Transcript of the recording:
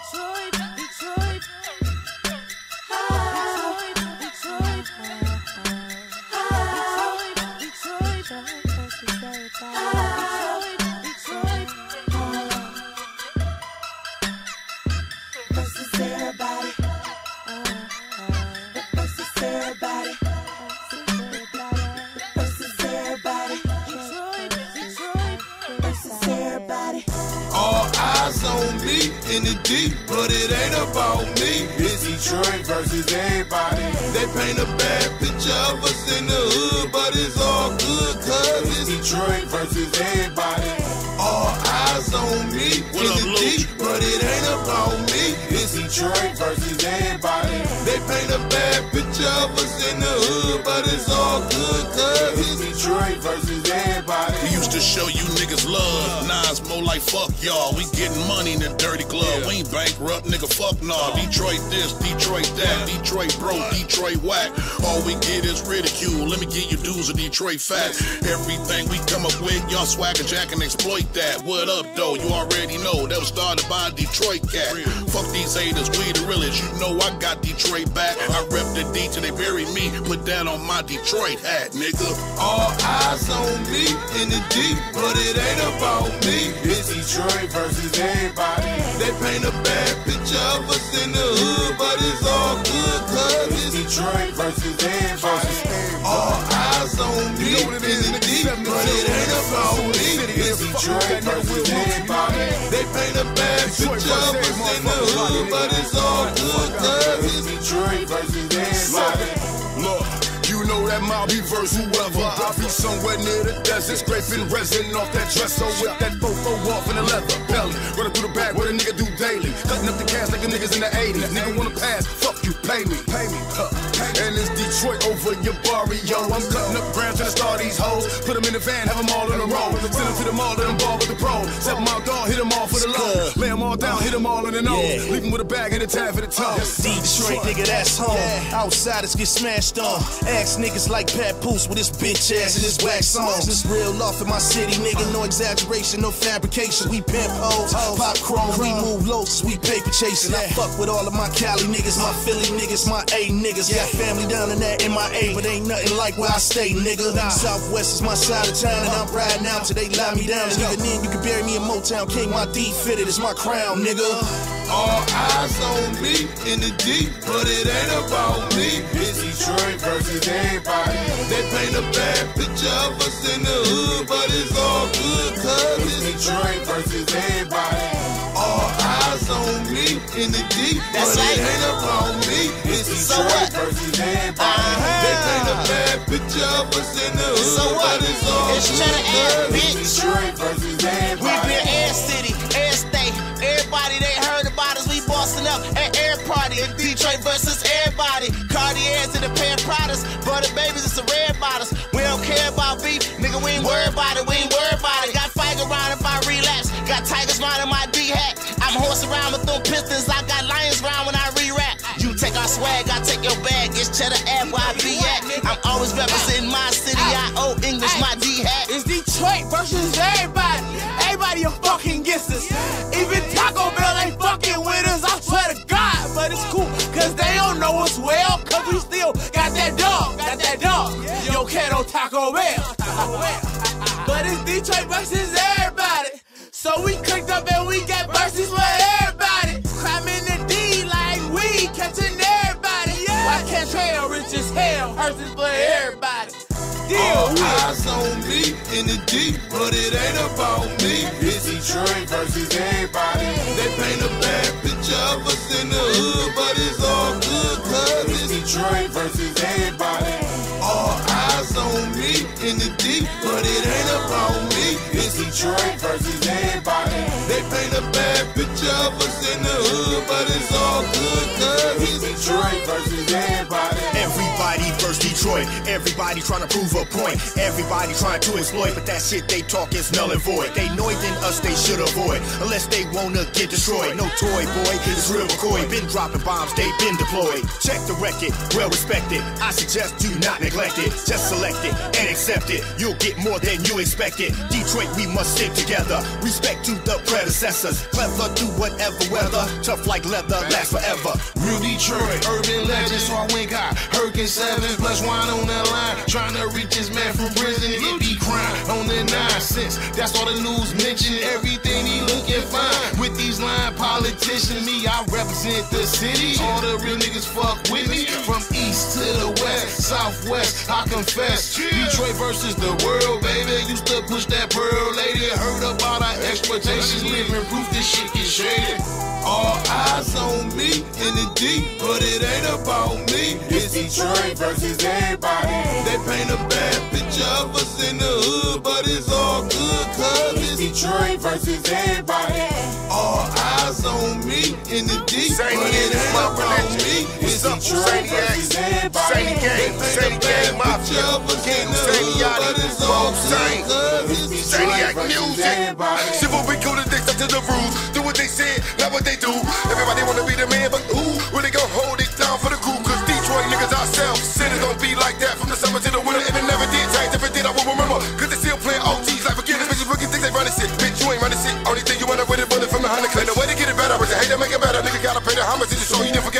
In the deep, but it ain't about me. It's Detroit versus everybody. They paint a bad picture of us in the hood, but it's all good, cause it's Detroit versus everybody. All eyes on me in the deep, but it ain't about me. It's Detroit versus everybody. They paint a bad picture of us in the hood, but it's all good, cause it's Detroit versus everybody. We used to show you niggas love. Nah, it's more like fuck y'all. We getting money in the dirty glove. We ain't bankrupt, nigga, fuck nah. Detroit this, Detroit that, Detroit broke, Detroit whack. All we get is ridicule. Let me give you dudes of Detroit facts. Everything we come up with, y'all swagger jack and exploit that. What up, though? You already know that was started by a Detroit cat. Fuck these haters, we the realest. You know I got Detroit back. I rep the D till they bury me. Put that on my Detroit hat, nigga. All eyes on me in the deep, but it ain't about me. It's Detroit versus everybody. They paint a bad picture of us in the hood, but it's all good, cause it's Detroit versus everybody. All eyes on me in the deep, but it ain't about me. It's Detroit versus everybody. They paint a bad picture of us in the hood, but it's all good, cause it's Detroit versus everybody. Look. You know that Mob be verse whoever. I be somewhere near the desert, scraping resin off that dresser with that fofo off in the leather belly. Running through the back, what a nigga do daily. Cutting up the cash like the niggas in the 80s. Nigga wanna pass, fuck you, pay me. And it's Detroit over your barrio. I'm cutting up grams to start these hoes. Put them in the van, have them all on the road. Send them to the mall, let them ball with the pro. 7 mile dog, hit them all for the low. Lay them all down, hit them all in the nose. Leave them with a bag and a tab for the toe. Detroit, nigga, that's home. Outsiders get smashed on. Ass niggas like Pat Poose with his bitch ass and his wax songs. It's real love in my city, nigga. No exaggeration, no fabrication. We pimp hoes, pop chrome, we move lows, we paper chasing. I fuck with all of my Cali niggas, my Philly niggas, my A niggas. Got family down in that MIA, but ain't nothing like where I stay, nigga. Southwest is my side of town, and I'm riding out till they lie me down. And even then, you can bury me in Motown King. My D fitted, it's my crown, nigga. All eyes on me in the deep, but it ain't about me. It's Detroit versus everybody. They paint a bad picture of us in the hood, but it's all good, cause it's Detroit versus everybody. All eyes on me in the deep, but it ain't about me. It's Detroit versus everybody. They paint a bad picture of us in the hood, but it's all good, cause it's Detroit versus everybody. We been Air City, Air State. Everybody they heard about us, we bossing up at Air Party. Detroit versus everybody. Cartiers and the pair of Pradas, butter babies, it's the red bottles. We don't care about beef, nigga, we ain't worried about it, we ain't worried about it. Got Figer around if I relapse, got Tigers round in my D-hat. I'm horse around with them pistons, I got Lions round when I re-rap. You take our swag, I take your bag, it's Cheddar Ave where I be at. I'm always representing my city, I owe English my D-hat. It's Detroit versus everybody. Everybody a fucking gets us. Even Taco Bell ain't fucking with us, I swear to God. But it's cool, cause they don't know us well, cause we still got that dog, Yo, Kato Taco Bell. But it's Detroit versus everybody. So we cooked up and we got verses for everybody. Crime in the D like we catching everybody. Why can't trail rich as hell, verses for everybody. All eyes on me in the deep, but it ain't about me. It's Detroit versus everybody. They paint a bad picture of us in the hood, but it's all good, cause it's Detroit versus everybody. All eyes on me in the deep, but it ain't about me. It's Detroit versus everybody. They paint a bad picture of us in the hood, but it's all good, cause it's Detroit versus everybody. Everybody versus Detroit. joint. Everybody trying to prove a point. Everybody trying to exploit, but that shit they talk is null and void. They know it than us, they should avoid, unless they wanna get destroyed. No toy boy, it's real McCoy. Been dropping bombs, they been deployed. Check the record, well respected. I suggest do not neglect it. Just select it and accept it. You'll get more than you expected. Detroit, we must stick together. Respect to the predecessors. Clever through whatever weather. Tough like leather, last forever. Real Detroit, urban legend, so I went got Hurricane 7 plus wine on that line. Trying to reach his man from prison, it be crime on the 9 cents. That's all the news mention. Everything he looking fine. With these lying politicians, me, I represent the city. All the real niggas fuck with me. From east to the west, southwest, I confess. Detroit versus the world, baby. Used to push that pearl lady. Heard about our exploitations, living proof this shit get shaded. All eyes on me in the deep, but it ain't about me. It's Detroit versus everybody. They paint a bad picture of us in the hood, but it's all good, cause it's Detroit versus everybody. All eyes on me in the deep, but it ain't about me. It's Detroit versus everybody. They paint a bad picture of us in the hood, but it's all good, cause it's Detroit versus everybody. Chivalry code they stuck to the rules. Do what they said, not what they do. Everybody wanna be the man, but who really gon' hold it down for the crew? Cause Detroit niggas ourselves said it don't be like that from the summer to the winter, and it never did change. If it did, I won't remember. Cause they still playing OGs like forget it. Bitches rookie think they running shit. Bitch, you ain't running shit. Only thing you wanna with it, running from behind the clip. No way to get it better, but you hate to make it better. Nigga gotta pay the homage to the show. You didn't forget.